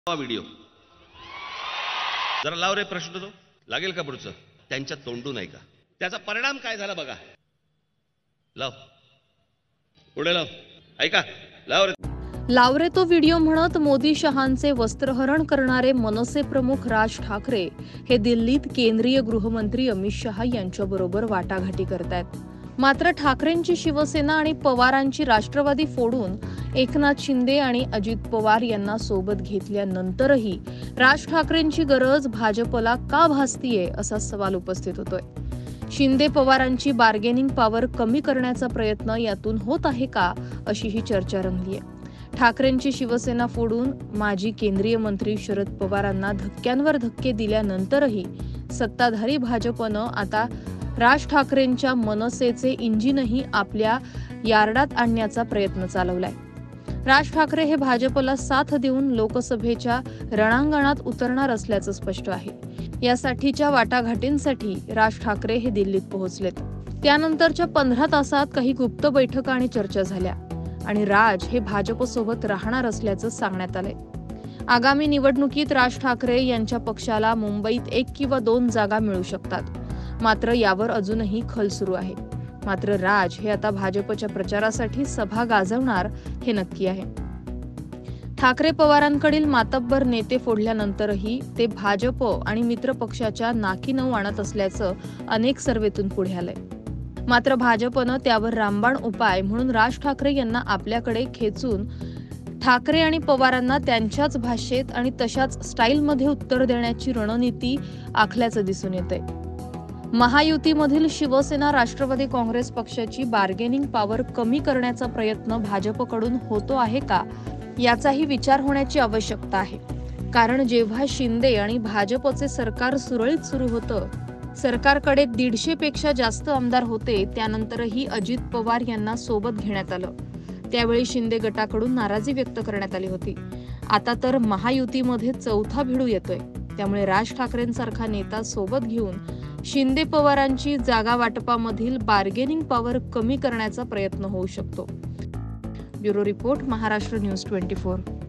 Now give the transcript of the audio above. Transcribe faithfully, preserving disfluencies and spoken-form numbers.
Video जरा लाव रे प्रश्न तो लागेल का पुढचं त्यांच्या तोंडून ऐका त्याचा परिणाम काय झाला बघा लाव पुढे लाव ऐका लाव रे लाव रे तो व्हिडिओ म्हणत मोदी शहांचे वस्त्रहरण करणारे मनसे प्रमुख राज ठाकरे हे दिल्लीत केंद्रीय गृहमंत्री अमित शहा यांच्याबरोबर वाटाघाटी करतायत। मात्र ठाकरेंची शिवसेना आणि पवारांची राष्ट्रवादी फोडून एकनाथ शिंदे आणि अजित पवार यांना सोबत घेतल्यानंतरही राज ठाकरेंची गरज भाजपला का भासतीये असा सवाल उपस्थित होतोय। शिंदे पवारांची बार्गेनिंग पॉवर कमी करण्याचा प्रयत्न यातून होत आहे का अशी ही चर्चा रंगली आहे। ठाकरेंची शिवसेना फोडून माजी केंद्रीय मंत्री शरद पवारांना धक्क्यांवर धक्के दिल्यानंतरही सत्ताधारी भाजपनं आता राज ठाकरेंच्या मनसेचे इंजिनही आपल्या यार्डात आणण्याचा प्रयत्न चालवलाय। राज ठाकरे हे भाजपला साथ देऊन लोकसभेच्या रणांगणात उतरणार असल्याचं स्पष्ट आहे। यासाठीच्या वाटाघाटींसाठी राज ठाकरे हे दिल्लीत पोहोचलेत। त्यानंतरच्या पंधरा तासात काही गुप्त बैठका आणि चर्चा झाल्या आणि राज हे भाजपसोबत राहणार असल्याचं सांगण्यात आलंय। आगामी निवडणुकीत राज ठाकरे यांच्या पक्षाला मुंबईत एक किंवा दोन जागा मिळू शकतात, मात्र यावर अजूनही खल सुरू आहे। मात्र राज हे आता भाजपच्या प्रचारासाठी सभा गाजवणार हे नक्की आहे। ठाकरे पवारांकडील मातब्बर नेते फोडल्यानंतरही ते भाजप आणि मित्र पक्षाच्या नाकी नऊ आणत असल्याचं अनेक सर्वेतून पुढे आलंय। मात्र भाजपनं त्यावर रामबाण उपाय म्हणून राज ठाकरे यांना आपल्याकडे खेचून ठाकरे आणि पवारांना त्यांच्याच भाषेत आणि तशाच स्टाईलमध्ये उत्तर देण्याची रणनीती आखल्याचं दिसून येतंय। महायुतीमधील शिवसेना राष्ट्रवादी काँग्रेस पक्षाची बार्गेनिंग पॉवर कमी करण्याचा प्रयत्न भाजपकडून होतो आहे का याचाही विचार होण्याची आवश्यकता आहे। कारण जेव्हा शिंदे आणि भाजपचे सरकार सुरळीत सुरू होतं, सरकारकडे दीडशे पेक्षा जास्त आमदार होते, त्यानंतरही अजित पवार यांना सोबत घेण्यात आलं। त्यावेळी शिंदे गटाकडून नाराजी व्यक्त करण्यात आली होती। आता तर महायुतीमध्ये चौथा भिडू येतोय, त्यामुळे राज ठाकरेंसारखा नेता सोबत घेऊन शिंदे पवारांची जागा वाटपामधील बार्गेनिंग पॉवर कमी करण्याचा प्रयत्न होऊ शकतो। ब्युरो रिपोर्ट, महाराष्ट्र न्यूज चोवीस